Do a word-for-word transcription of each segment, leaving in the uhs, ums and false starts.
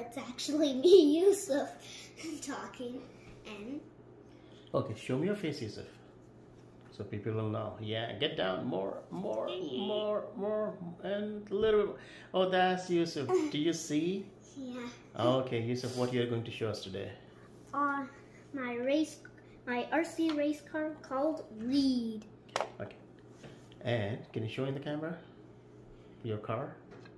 it's actually me, Yousuf, talking. And okay, show me your face, Yousuf, so people will know. Yeah, get down more, more, more, more, and a little bit. Oh, that's Yousuf. Do you see? Yeah. Okay, Yousuf, what you're going to show us today? Uh, my race, my R C race car called Reed. Okay. And can you show in the camera your car?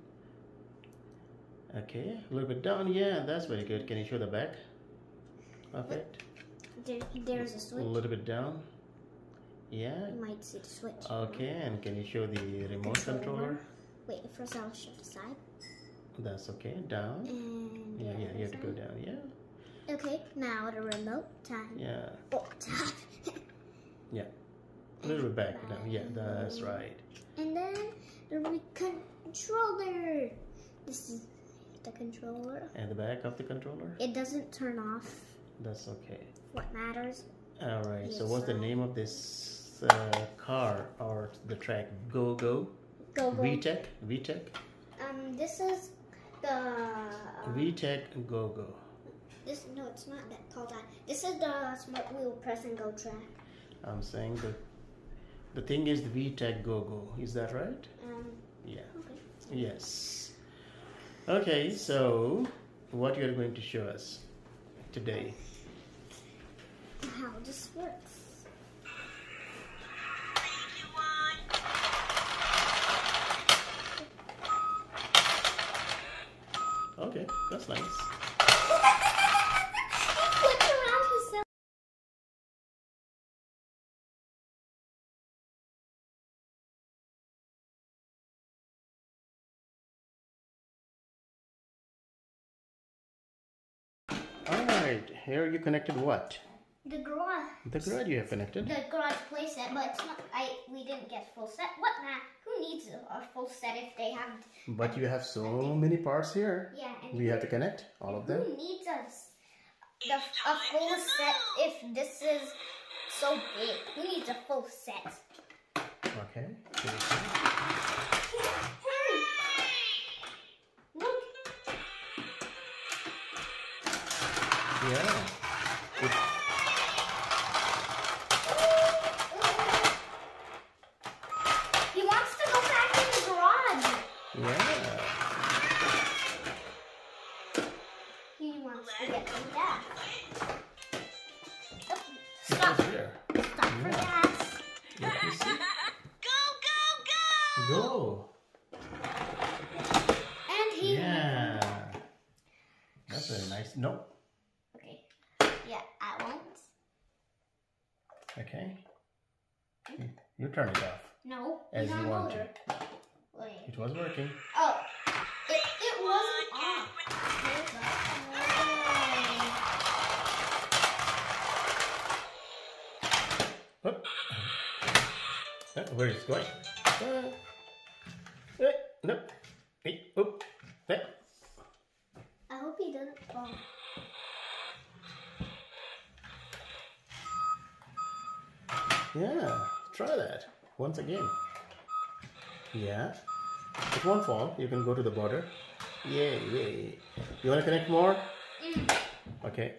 Okay, a little bit down. Yeah, that's very good. Can you show the back of it? There, there's a switch. A little bit down. Yeah. You might see the switch. Okay, and can you show the remote controller? controller? Wait, first I'll show the side. That's okay. Down. And yeah, yeah, you have to go down. Yeah. Okay, now the remote time. Yeah. Oh, time. Yeah. A little bit back down. Yeah, that's right. And then the controller. This is the controller. And the back of the controller? It doesn't turn off. That's okay. What matters? All right. Yes, so what's the uh, name of this uh, car or the track? Go Go. Go Go. VTech. VTech. Um, this is the. Um, VTech Go Go. This no, it's not that called that. This is the smart wheel press and go track. I'm saying the the thing is the VTech Go Go. Is that right? Um. Yeah. Okay. Yes. Okay. So what you're going to show us today? How this works. Okay, that's nice. Flipped around himself. All right, here you connected what? The garage. The garage you have connected. The garage playset, but it's not. I we didn't get full set. What now? Who needs a, a full set if they have? But you have so many parts here. Yeah. And We have to connect all of them. Who needs a, the, a full set if this is so big? Who needs a full set? Okay. Hurry! Look. Yeah. It, He wants to go back in the garage. yeah. He wants to get some gas. Oh, It stop. was here. Stop for Yeah. gas. Yeah, you see? Go, go, go! Go. And he... Yeah. That's very nice. No. Okay. Yeah, I won't. Okay. You, you turn it off. No. As it's you on want motor. Wait. It was working. Oh. It, it wasn't off. Oh. Uh, where is it going? Uh, eh, no. Eh, oop. Eh. I hope he doesn't fall. Yeah, try that once again. Yeah, it won't fall. You can go to the border. Yay, yay. You want to connect more? Mm. Okay.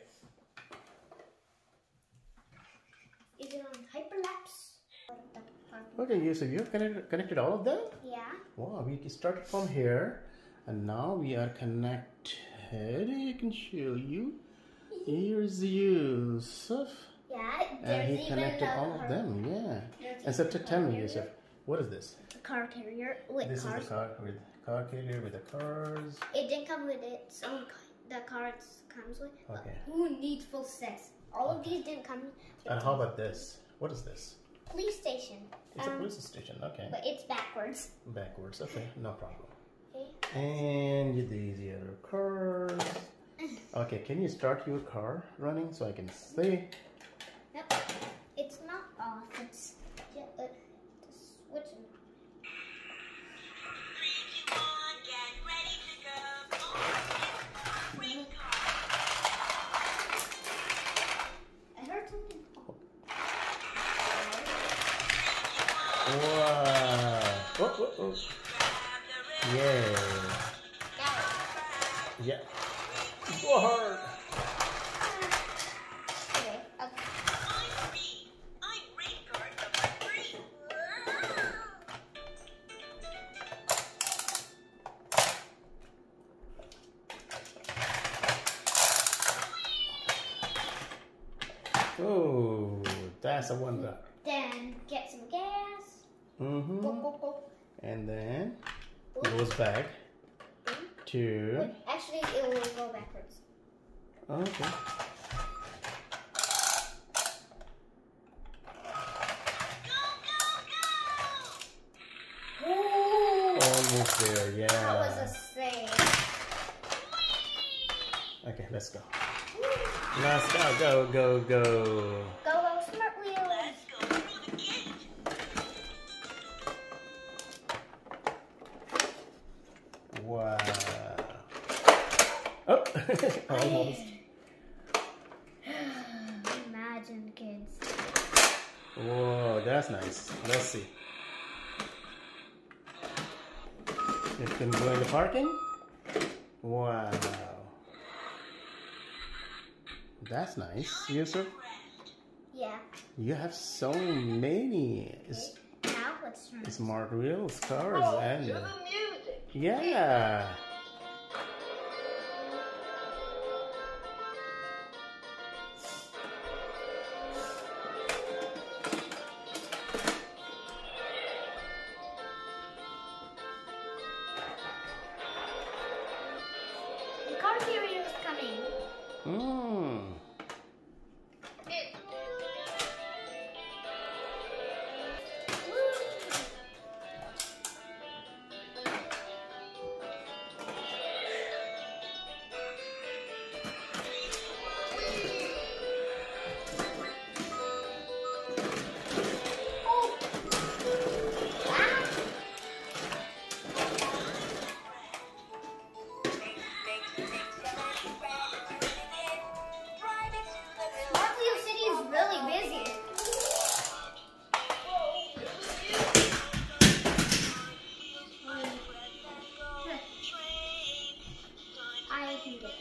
Is it on hyperlapse? Okay, you so you've connected, connected all of them? Yeah. Wow, we started from here and now we are connected. I can show you. Here's Yousuf. Yeah, And there's he even connected a all of car, them, yeah. There's And so even to a tell me, car Yousuf, what is this? car carrier with This cars. is the car with car carrier with the cars. It didn't come with its own. ca- The car it comes with. but Okay. Who needs full sets? All of these didn't come with. And how about this? What is this? Police station. It's a Um, police station, okay. But it's backwards. Backwards, okay, no problem. Okay. And these other cars. Okay, can you start your car running so I can see? Nope. It's not off. It's just uh, the switch. I heard something. Wow. Oh, oh, oh. Yeah. Got it. Yeah. Go hard. Okay, okay. I'm race car number three. Oh, that's a wonder. Then get some gas. Mm-hmm. Go, go, go. And then goes back to. Wait, actually, it will go backwards. Okay. Ooh, Almost there, yeah. that was a save. Okay, let's go. Let's go, go, go, go. Go, go, smart wheels. Let's go through the gate. Wow. Oh, almost. Imagine, kids. Whoa, that's nice. Let's see. It can go in the parking. Wow. That's nice, Yousuf. Yeah. You have so many s- Okay. Now let's turn. smart wheels, cars, Oh, and to the music. yeah. The car carrier is coming. Mm. Oh. Ah. Smart Wheel City is really busy. I can get it.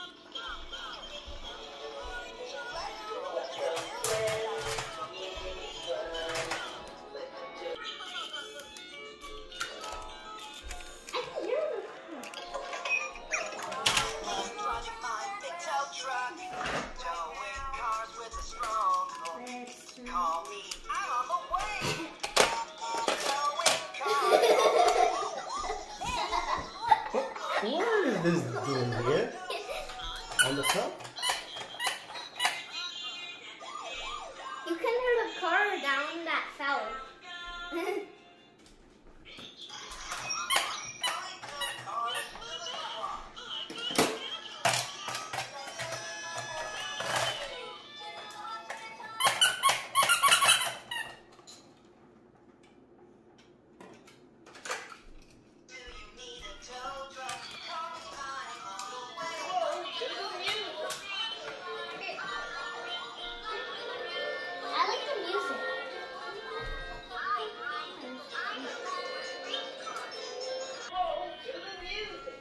I can hear the Driving my big tow truck, towing cars with a strong hook. Let's turn. Call me, I'm on the way. Towing cars. What is this doing here? On the top? You can hear the car down that fell. Do you need a tow truck? Call me, I'm on the way. Whoa, to the music. I like the music. Whoa, to the music.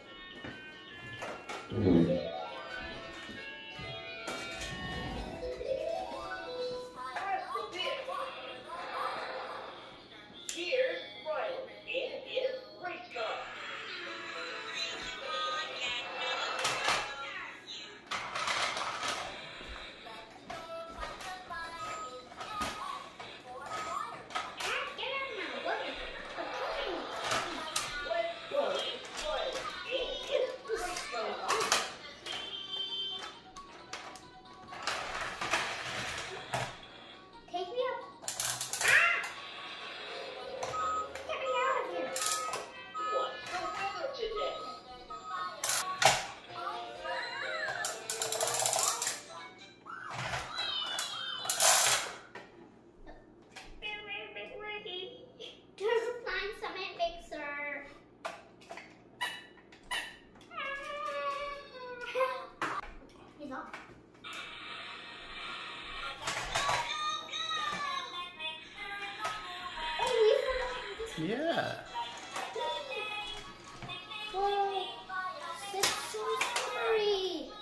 Press the bit. Here's Ryan in his race car. Let's go. Ryan in his race car. Take me up. Ah! Get me out of here. What's the weather today? Just find some mixer. He's off. Oh, we forgot this. Yeah. Oh, that's so sorry.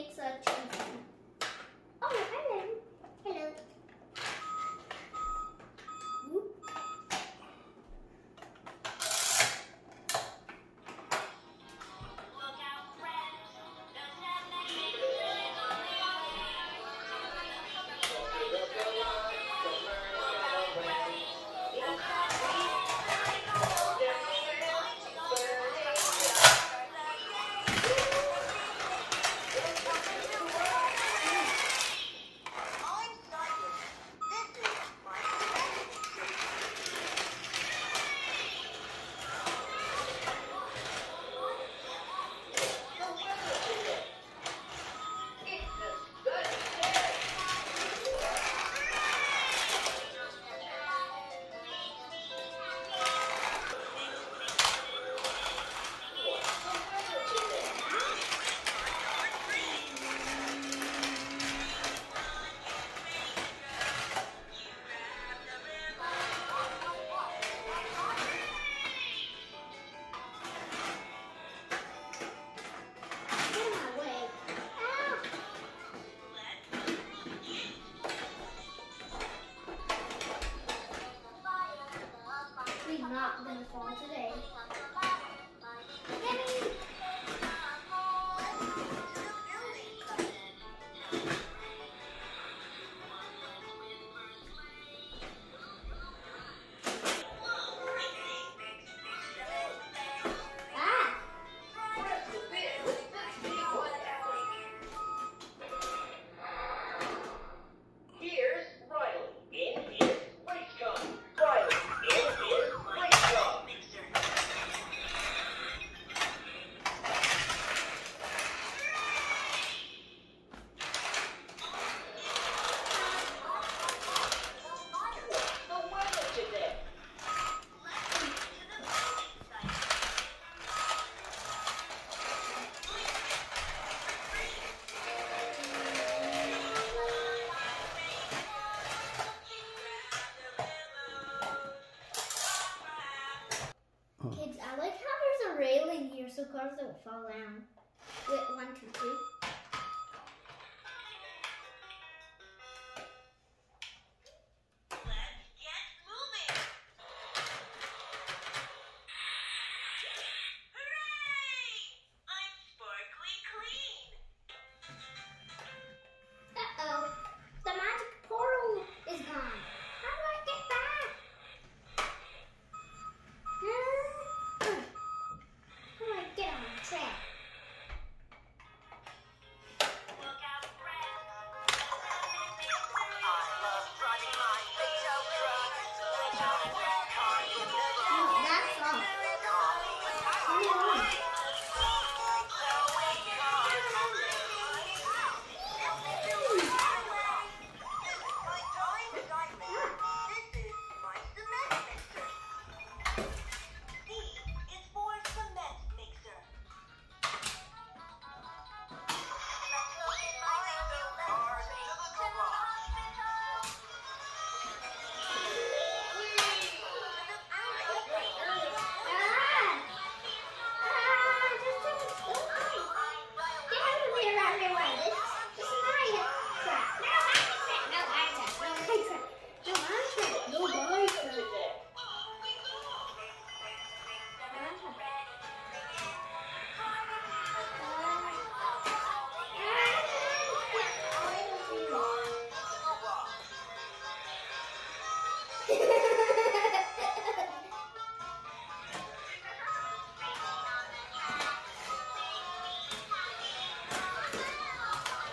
makes a cheese. Oh, hello. Hello. Whoop. Look out, friends. There's nothing Get in my way. Ah. We're not gonna fall today. Yummy. Ah. Here's Riley in his race car. Riley in his race car. What's the weather today? Kids, I like how there's a railing here so cars don't fall down. Wait, one, two, three. Let's get moving. Hooray! I'm sparkly clean. Uh-oh. The magic portal is gone. How do I get back? Huh? Ugh. How do I get on track? Look out, friends. I love driving my V Tech Go.